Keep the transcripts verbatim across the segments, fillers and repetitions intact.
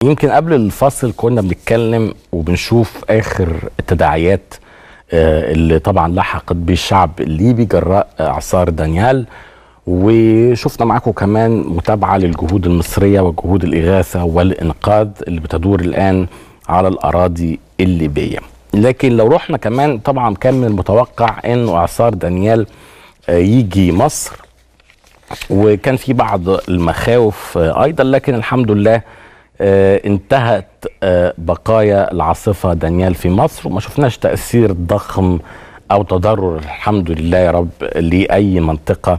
يمكن قبل الفصل كنا بنتكلم وبنشوف آخر التداعيات اللي طبعا لحقت بالشعب الليبي جراء إعصار دانيال، وشفنا معاكم كمان متابعة للجهود المصرية وجهود الإغاثة والإنقاذ اللي بتدور الآن على الأراضي الليبية. لكن لو رحنا كمان طبعا كان من المتوقع إنه إعصار دانيال يجي مصر، وكان في بعض المخاوف أيضا، لكن الحمد لله آه انتهت آه بقايا العاصفة دانيال في مصر، وما شفناش تأثير ضخم أو تضرر الحمد لله يا رب لأي منطقة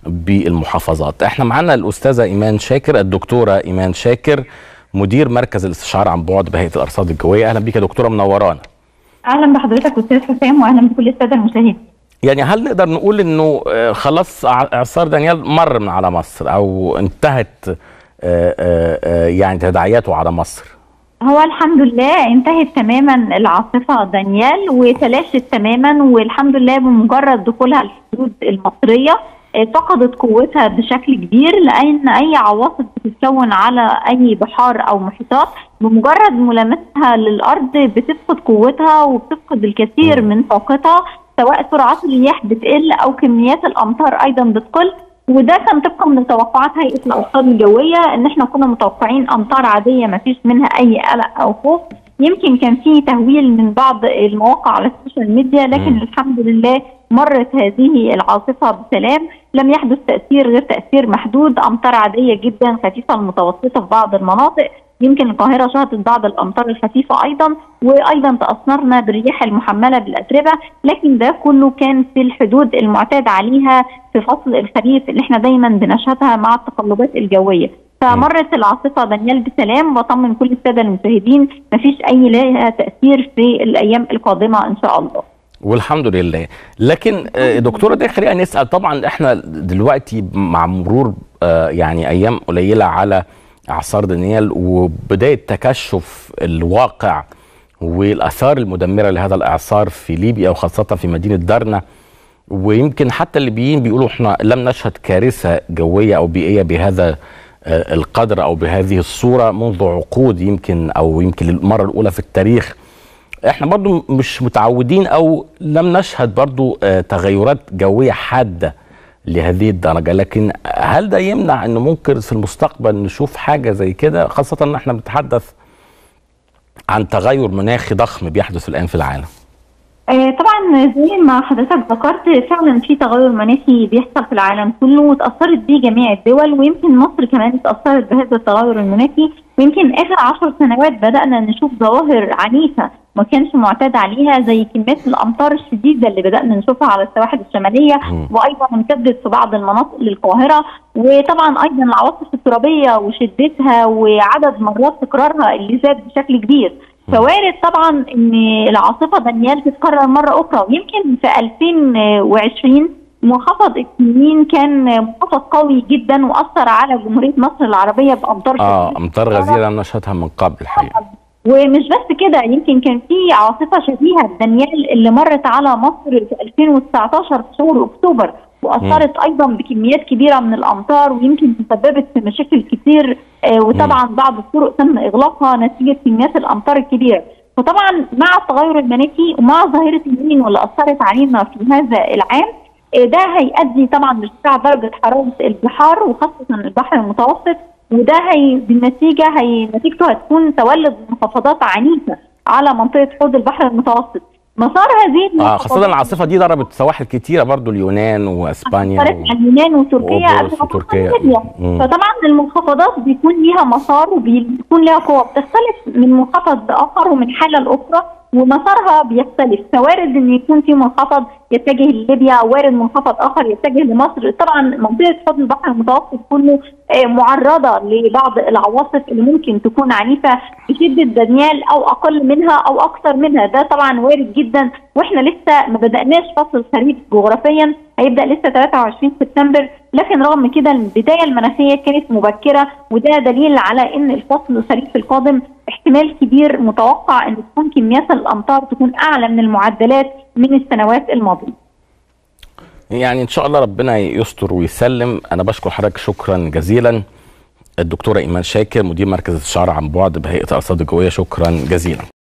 بالمحافظات. احنا معانا الأستاذة إيمان شاكر، الدكتورة إيمان شاكر، مدير مركز الاستشعار عن بعد بهيئة الأرصاد الجوية. أهلا بك يا دكتورة، منورانا. أهلا بحضرتك أستاذ حسام، وأهلا بكل السادة المشاهدين. يعني هل نقدر نقول إنه خلاص إعصار دانيال مر من على مصر أو انتهت آآ آآ يعني تداعياته على مصر؟ هو الحمد لله انتهت تماما العاصفة دانيال وتلاشت تماما، والحمد لله بمجرد دخولها الحدود المصرية فقدت قوتها بشكل كبير، لأن أي عواصف بتتكون على أي بحار أو محيطات بمجرد ملامستها للأرض بتفقد قوتها وبتفقد الكثير من طاقتها، سواء سرعات الرياح بتقل أو كميات الأمطار أيضا بتقل. وده كان طبقا من توقعات هيئه الارصاد الجويه، ان احنا كنا متوقعين امطار عاديه ما فيش منها اي قلق او خوف. يمكن كان في تهويل من بعض المواقع على السوشيال ميديا، لكن م. الحمد لله مرت هذه العاصفه بسلام، لم يحدث تاثير غير تاثير محدود، امطار عاديه جدا خفيفه المتوسطه في بعض المناطق. يمكن القاهره شهدت بعض الامطار الخفيفه ايضا، وايضا تاثرنا بالرياح المحمله بالاتربه، لكن ده كله كان في الحدود المعتاد عليها في فصل الخريف اللي احنا دايما بنشهدها مع التقلبات الجويه. فمرت العاصفه دانيال بسلام، بطمن كل الساده المشاهدين مفيش اي لها تاثير في الايام القادمه ان شاء الله. والحمد لله. لكن دكتوره ده خلينا نسال، طبعا احنا دلوقتي مع مرور يعني ايام قليله على اعصار دانيال وبدايه تكشف الواقع والاثار المدمره لهذا الاعصار في ليبيا وخاصه في مدينه درنا، ويمكن حتى الليبيين بيقولوا احنا لم نشهد كارثه جويه او بيئيه بهذا القدر او بهذه الصوره منذ عقود، يمكن او يمكن للمره الاولى في التاريخ. احنا برضو مش متعودين او لم نشهد برضو تغيرات جويه حاده لهذه الدرجه، لكن هل ده يمنع انه ممكن في المستقبل نشوف حاجه زي كده، خاصه ان احنا بنتحدث عن تغير مناخي ضخم بيحدث الان في العالم؟ آه طبعا زي ما حضرتك ذكرت فعلا في تغير مناخي بيحصل في العالم كله وتاثرت بيه جميع الدول، ويمكن مصر كمان اتاثرت بهذا التغير المناخي. ويمكن اخر عشر سنوات بدانا نشوف ظواهر عنيفه ما كانش معتاد عليها، زي كميات الامطار الشديده اللي بدانا نشوفها على السواحل الشماليه، وايضا امتدت في بعض المناطق للقاهره. وطبعا ايضا العواصف الترابيه وشدتها وعدد مرات تكرارها اللي زاد بشكل كبير. فوارد طبعا ان العاصفه دانيال تتكرر مره اخرى. ويمكن في ألفين وعشرين منخفض التنين كان منخفض قوي جدا واثر على جمهوريه مصر العربيه بامطار اه امطار غزيره نشهدها من قبل الحقيقه. ومش بس كده، يمكن كان في عاصفه شبيهه بدانيال اللي مرت على مصر في ألفين وتسعتاشر في شهر اكتوبر، واثرت م. ايضا بكميات كبيره من الامطار، ويمكن تسببت في مشاكل كتير، آه وطبعا م. بعض الطرق تم اغلاقها نتيجه كميات الامطار الكبيره. فطبعا مع التغير المناخي ومع ظاهره النين واللي اثرت علينا في هذا العام، آه ده هيؤدي طبعا لارتفاع درجه حراره البحار وخاصه البحر المتوسط، وده هي بالنتيجه هي نتيجته هتكون تولد منخفضات عنيفه على منطقه حوض البحر المتوسط. مسار هذه اه خاصه العاصفه دي ضربت سواحل كتيره برضو، اليونان واسبانيا ضربت و... اليونان وتركيا وتركيا. فطبعا المنخفضات بيكون ليها مسار وبيكون لها قوه بتختلف من منخفض لاخر ومن حاله لاخرى، ومسارها بيختلف. فوارد ان يكون في منخفض يتجه لليبيا، وارد منخفض اخر يتجه لمصر. طبعا منطقه حوض البحر المتوسط كله معرضه لبعض العواصف اللي ممكن تكون عنيفه بشده دانيال او اقل منها او اكثر منها، ده طبعا وارد جدا. واحنا لسه ما بداناش فصل الخريف جغرافيا، هيبدا لسه ثلاثة وعشرين سبتمبر، لكن رغم كده البدايه المناخيه كانت مبكره، وده دليل على ان الفصل الخريف القادم احتمال كبير متوقع ان تكون كميات الامطار تكون اعلى من المعدلات من السنوات الماضيه. يعني ان شاء الله ربنا يستر ويسلم. انا بشكر حضرتك شكرا جزيلا الدكتوره ايمان شاكر مدير مركز الاستشاره عن بعد بهيئه الارصاد الجويه، شكرا جزيلا.